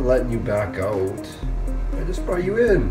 letting you back out. I just brought you in.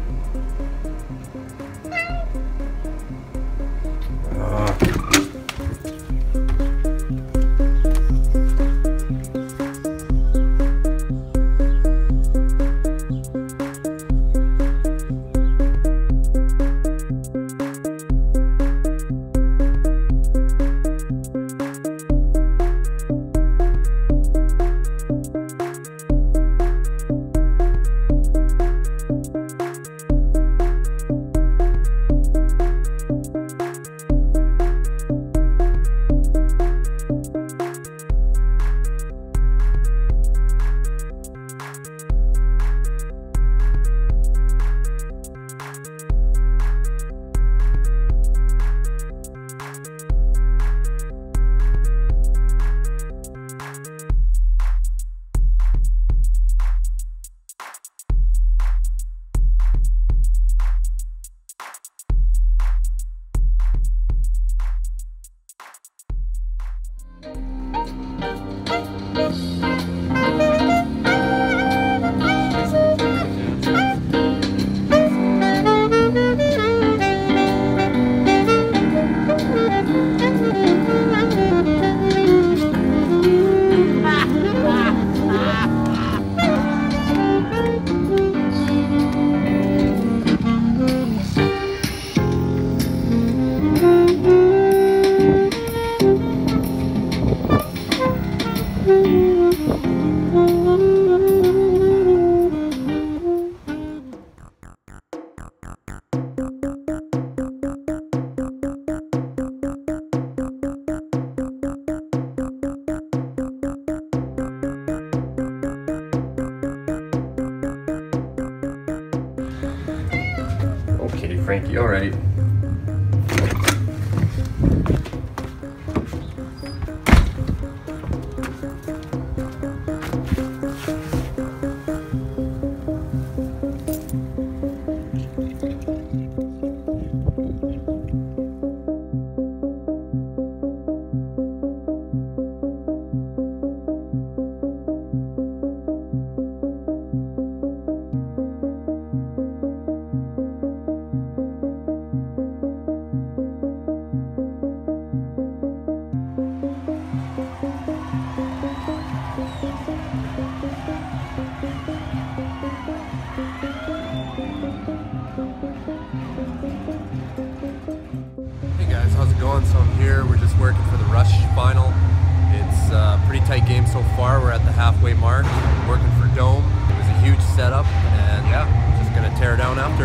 Okay, Frankie, all right. Hey guys, how's it going? So I'm here, we're just working for the Rush final. It's a pretty tight game so far. We're at the halfway mark, working for Dome. It was a huge setup, and yeah, just gonna tear it down after.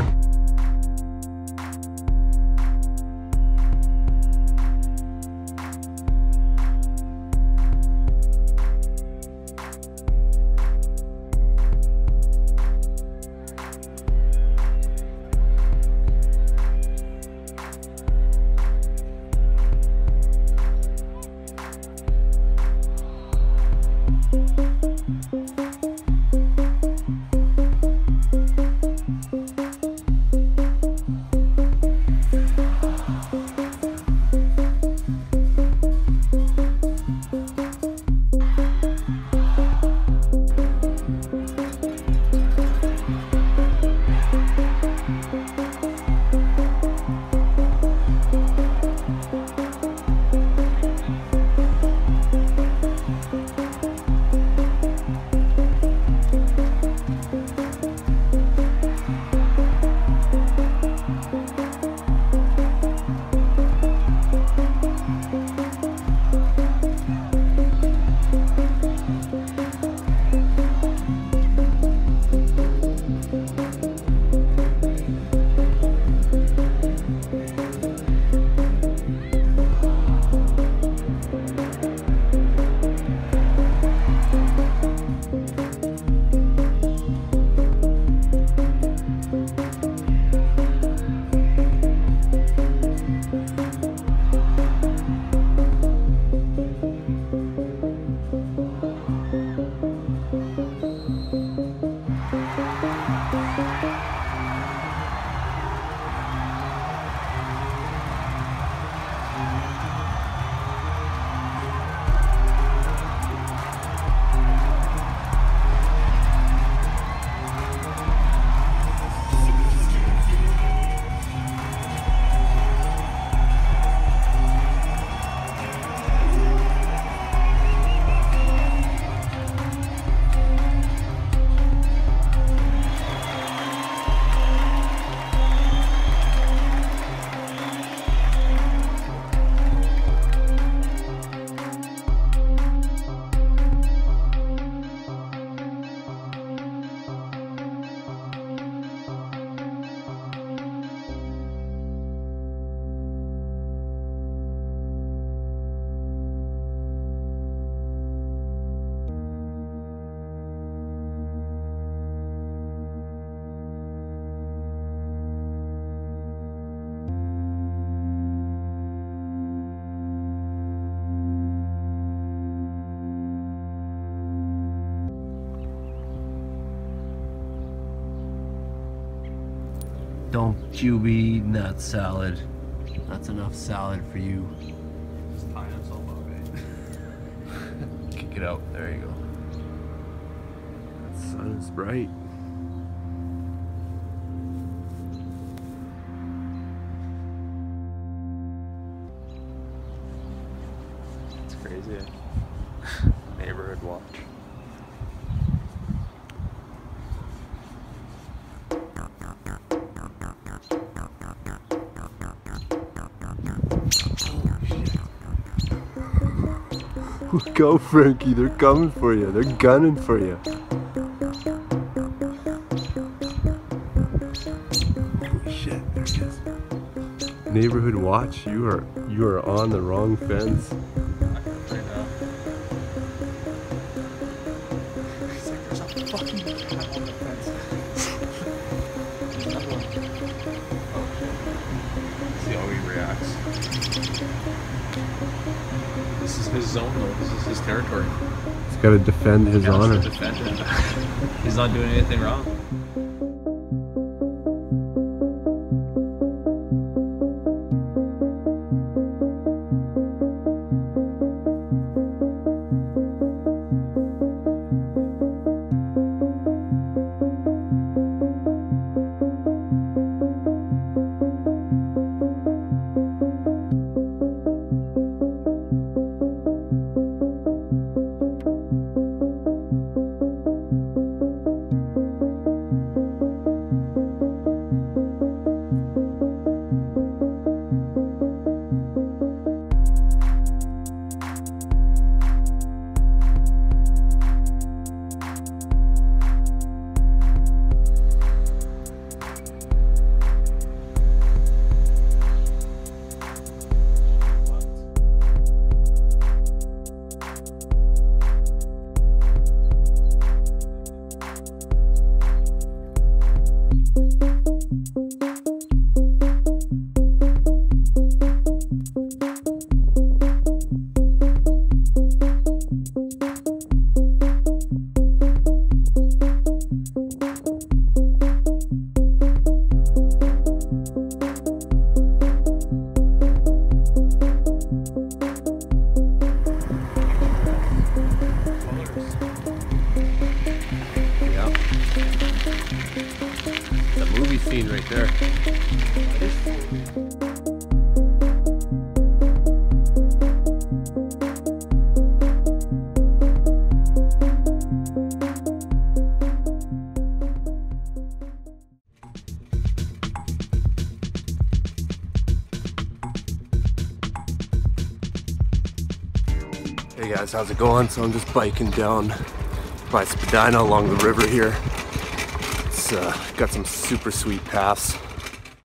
Don't you be eating that salad. That's enough salad for you. Just tying himself up, eh? Kick it out. There you go. The sun is bright. It's crazy, eh? Neighborhood watch. Go, Frankie. They're coming for you. They're gunning for you. Holy shit, there he is. Neighborhood watch. You are on the wrong fence. He's like, there's a fucking cat on the fence. There's another one. Oh shit. See how he reacts. This is his zone though. This is his territory. He's got to defend his honor. Defend it. He's not doing anything wrong. Movie scene right there. Hey guys, how's it going? So I'm just biking down by Spadina along the river here. It's got some super sweet paths.